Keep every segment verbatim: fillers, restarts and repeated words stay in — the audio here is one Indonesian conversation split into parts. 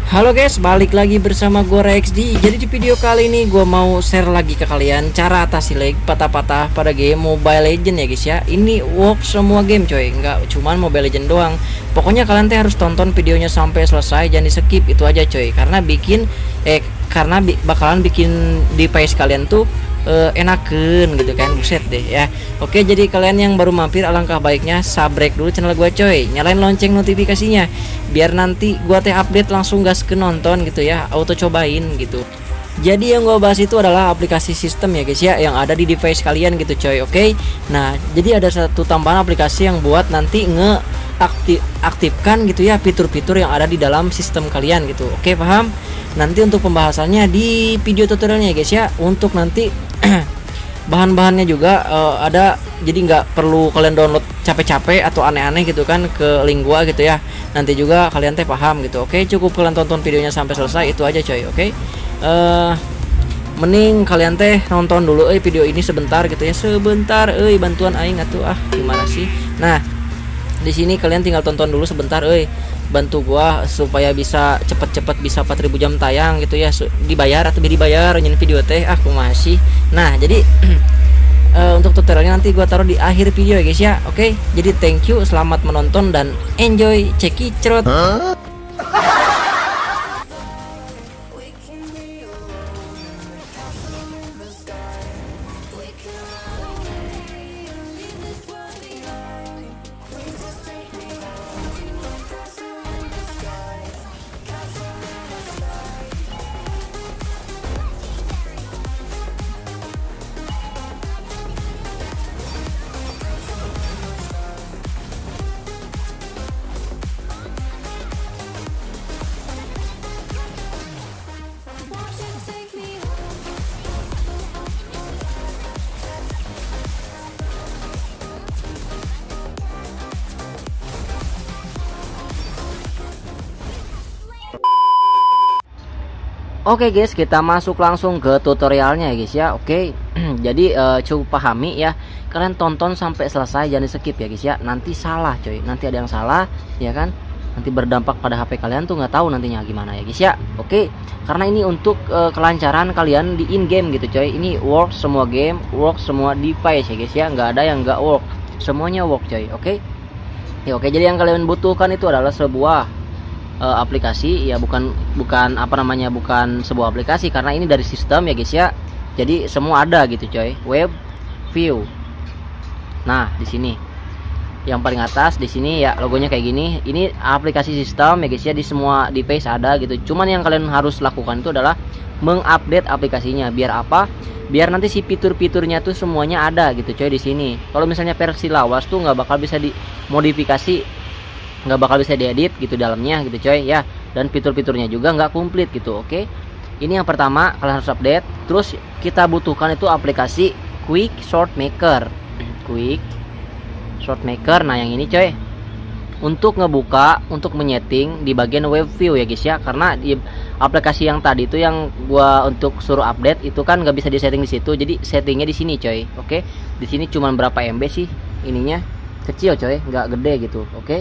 Halo guys, balik lagi bersama gue Rexdi. Jadi di video kali ini gue mau share lagi ke kalian cara atasi lag patah-patah pada game Mobile Legends ya guys ya. Ini work semua game coy, nggak cuman Mobile Legends doang. Pokoknya kalian teh harus tonton videonya sampai selesai, jangan di skip itu aja coy. Karena bikin eh karena bi bakalan bikin device kalian tuh Uh, enaken gitu kan, buset deh ya. Oke, jadi kalian yang baru mampir alangkah baiknya subscribe dulu channel gua coy, nyalain lonceng notifikasinya biar nanti gua teh update langsung gas ke nonton gitu ya, auto cobain gitu. Jadi yang gua bahas itu adalah aplikasi sistem ya guys ya, yang ada di device kalian gitu coy. Oke, nah jadi ada satu tambahan aplikasi yang buat nanti nge aktif aktifkan gitu ya fitur-fitur yang ada di dalam sistem kalian gitu. Oke, paham? Nanti untuk pembahasannya di video tutorialnya ya guys ya. Untuk nanti bahan-bahannya juga uh, ada, jadi nggak perlu kalian download capek-capek atau aneh-aneh gitu kan ke link gua gitu ya. Nanti juga kalian teh paham gitu. Oke, cukup kalian tonton videonya sampai selesai itu aja coy. Oke, uh, mending kalian teh nonton dulu eh video ini sebentar gitu ya, sebentar eh bantuan aing atuh ah gimana sih. Nah di sini kalian tinggal tonton dulu sebentar eh, bantu gua supaya bisa cepet-cepet bisa empat ribu jam tayang gitu ya, dibayar atau dibayar nyen video teh aku masih. Nah jadi uh, untuk tutorialnya nanti gua taruh di akhir video ya guys ya. Oke, jadi thank you, selamat menonton dan enjoy cekicrot. huh? Oke guys, kita masuk langsung ke tutorialnya ya guys ya. Oke, jadi uh, cukup pahami ya. Kalian tonton sampai selesai, jangan di skip ya guys ya. Nanti salah coy, nanti ada yang salah ya kan. Nanti berdampak pada H P kalian tuh nggak tahu nantinya gimana ya guys ya. Oke, karena ini untuk uh, kelancaran kalian di in game gitu coy. Ini work semua game, work semua device ya guys ya. Nggak ada yang nggak work, semuanya work coy. Oke, ya oke. Jadi yang kalian butuhkan itu adalah sebuah Uh, aplikasi ya, bukan bukan apa namanya bukan sebuah aplikasi karena ini dari sistem ya guys ya. Jadi semua ada gitu coy. Web view. Nah di sini yang paling atas di sini ya logonya kayak gini. Ini aplikasi sistem ya guys ya, di semua device ada gitu. Cuman yang kalian harus lakukan itu adalah mengupdate aplikasinya. Biar apa? Biar nanti si fitur-fiturnya tuh semuanya ada gitu coy di sini. Kalau misalnya versi lawas tuh nggak bakal bisa dimodifikasi, nggak bakal bisa diedit gitu dalamnya gitu coy ya, dan fitur-fiturnya juga nggak komplit gitu. Oke, ini yang pertama kalian harus update. Terus kita butuhkan itu aplikasi Quick Short Maker. Quick Short Maker, nah yang ini coy, untuk ngebuka, untuk menyeting di bagian web view ya guys ya. Karena di aplikasi yang tadi itu yang gua untuk suruh update itu kan nggak bisa disetting di situ, jadi settingnya di sini coy. Oke, di sini cuman berapa M B sih ininya, kecil coy, nggak gede gitu. Oke,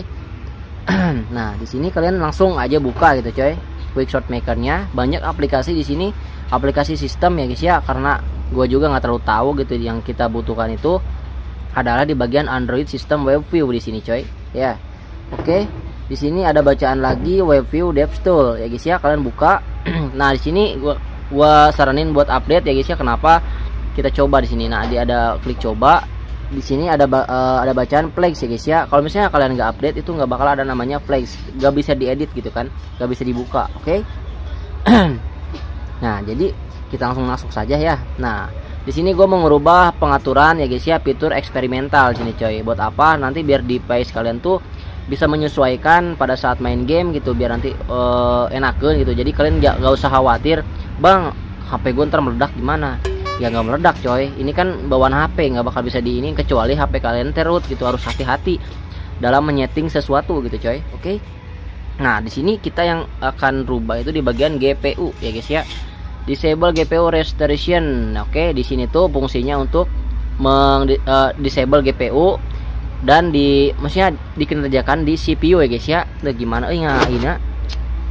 nah di sini kalian langsung aja buka gitu coy, Quick Short Maker-nya. Banyak aplikasi di sini, aplikasi sistem ya guys ya, karena gue juga nggak terlalu tahu gitu. Yang kita butuhkan itu adalah di bagian Android System Web View di sini coy ya. Oke, di sini ada bacaan lagi Web View Devs Tool ya guys ya, kalian buka. Nah di sini gua gua saranin buat update ya guys ya. Kenapa? Kita coba di sini. Nah dia ada klik coba. Di sini ada uh, ada bacaan flags ya guys ya. Kalau misalnya kalian nggak update itu nggak bakal ada namanya flags, nggak bisa diedit gitu kan, nggak bisa dibuka. Oke, okay? Nah jadi kita langsung masuk saja ya. Nah di sini gue mau ngerubah pengaturan ya guys ya, fitur eksperimental sini coy. Buat apa? Nanti biar device kalian tuh bisa menyesuaikan pada saat main game gitu, biar nanti uh, enakan gitu. Jadi kalian nggak nggak usah khawatir, bang H P gue ntar meledak gimana. Ya nggak meledak coy, ini kan bawaan H P, nggak bakal bisa di ini kecuali H P kalian terut gitu. Harus hati-hati dalam menyeting sesuatu gitu coy. Oke, okay? Nah di sini kita yang akan rubah itu di bagian G P U ya guys ya, disable G P U restoration. Oke, okay? Di sini tuh fungsinya untuk meng uh, disable G P U dan di maksudnya dikerjakan di C P U ya guys ya. Nah, gimana eh ini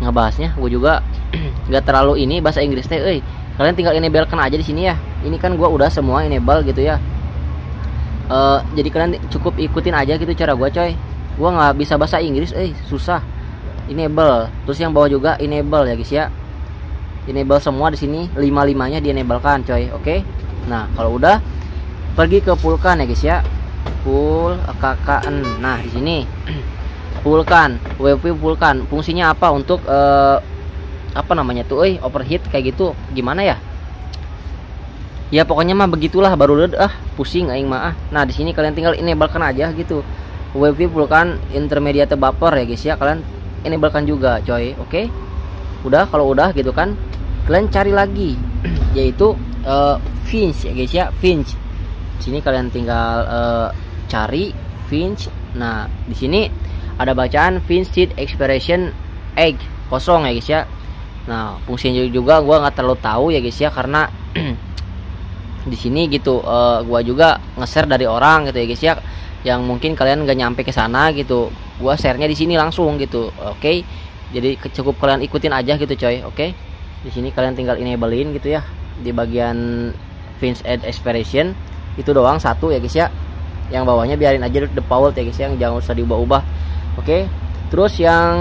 ngebahasnya. Gue juga nggak terlalu ini bahasa Inggris teh. Eh, kalian tinggal enablekan aja di sini ya. Ini kan gue udah semua enable gitu ya. Uh, jadi kalian cukup ikutin aja gitu cara gue coy. Gue nggak bisa bahasa Inggris, eh susah. Enable. Terus yang bawah juga enable ya guys ya. Enable semua di sini, lima limanya di enablekan coy. Oke. Okay? Nah kalau udah pergi ke fullkan ya guys ya. Full K K N. Nah di sini fullkan, webview fullkan. Fungsinya apa? Untuk uh, apa namanya tuh? Eh overheat kayak gitu. Gimana ya? Ya pokoknya mah begitulah, baru udah ah pusing aing mah ah. Nah di sini kalian tinggal enablekan aja gitu. Webview fullkan intermediate buffer ya guys ya. Kalian enablekan juga coy. Oke. Okay? Udah kalau udah gitu kan, kalian cari lagi yaitu uh, Finch ya guys ya. Finch. Sini kalian tinggal uh, cari Finch. Nah di sini ada bacaan Finch seed expiration egg kosong ya guys ya. Nah fungsinya juga gua nggak terlalu tahu ya guys ya, karena di sini gitu uh, gua juga nge-share dari orang gitu ya guys ya, yang mungkin kalian nggak nyampe ke sana gitu. Gua share-nya di sini langsung gitu. Oke. Okay? Jadi cukup kalian ikutin aja gitu coy. Oke. Okay? Di sini kalian tinggal enablein gitu ya di bagian Finch add expiration itu doang satu ya guys ya. Yang bawahnya biarin aja default ya guys ya, yang jangan usah diubah-ubah. Oke, okay. Terus yang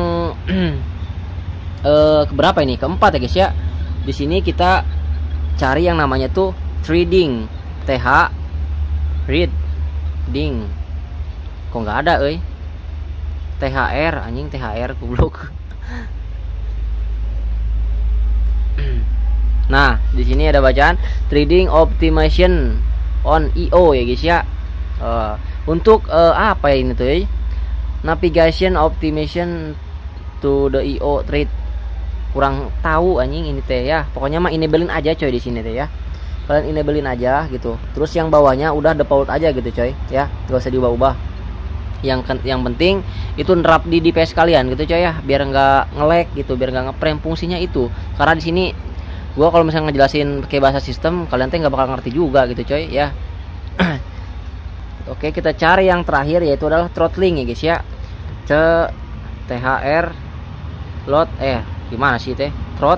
eh, keberapa ini? Keempat ya guys ya. Di sini kita cari yang namanya tuh trading, T H read ding. Kok nggak ada, euy? T H R anjing, T H R goblok. Nah, di sini ada bacaan trading optimization on I O ya guys ya. Uh, untuk uh, apa ya ini tuh ya? Navigation optimization to the I O trade. Kurang tahu anjing ini teh ya. Pokoknya mah enablein aja coy di sini teh ya. Kalian enablein aja gitu. Terus yang bawahnya udah default aja gitu coy ya. Gak usah diubah-ubah. Yang yang penting itu nerap di D P S kalian gitu coy ya, biar nggak nge-lag gitu, biar nggak nge-frame fungsinya itu. Karena di sini gua kalau misalnya ngejelasin pakai bahasa sistem, kalian teh nggak bakal ngerti juga gitu coy ya. Oke, kita cari yang terakhir yaitu adalah throttling ya guys ya. C T H R load eh gimana sih teh? Throt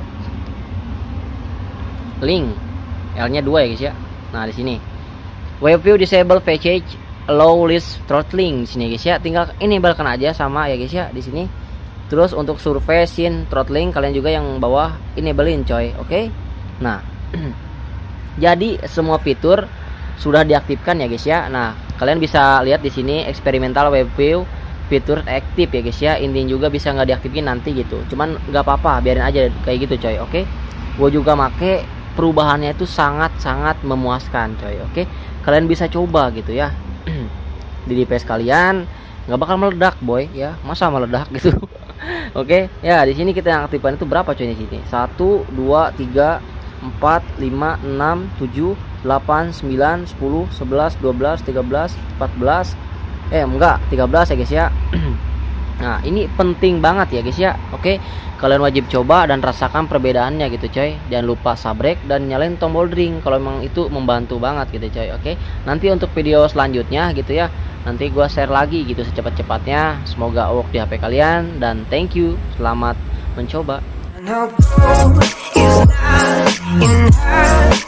link L-nya dua ya guys ya. Nah, di sini webview disable fetch allow list throttling sini guys ya. Tinggal enablekan aja sama ya guys ya di sini. Terus untuk survey scene throttling kalian juga yang bawah enablein coy. Oke. Okay? Nah, jadi semua fitur sudah diaktifkan ya guys ya. Nah, kalian bisa lihat di sini eksperimental web view fitur aktif ya guys ya. Intinya juga bisa nggak diaktifin nanti gitu. Cuman nggak apa-apa, biarin aja kayak gitu coy. Oke. Okay? Gue juga make perubahannya itu sangat-sangat memuaskan coy. Oke. Okay? Kalian bisa coba gitu ya. Di D P S kalian nggak bakal meledak boy ya. Masa meledak gitu. Oke. Okay? Ya, di sini kita yang aktifkan itu berapa coy di sini? satu dua tiga empat lima enam tujuh delapan sembilan sepuluh sebelas dua belas tiga belas empat belas eh enggak tiga belas ya guys ya. Nah ini penting banget ya guys ya. Oke, kalian wajib coba dan rasakan perbedaannya gitu coy. Jangan lupa subrek dan nyalain tombol ring kalau memang itu membantu banget gitu coy. Oke, nanti untuk video selanjutnya gitu ya, nanti gua share lagi gitu secepat-cepatnya. Semoga work di H P kalian dan thank you, selamat mencoba.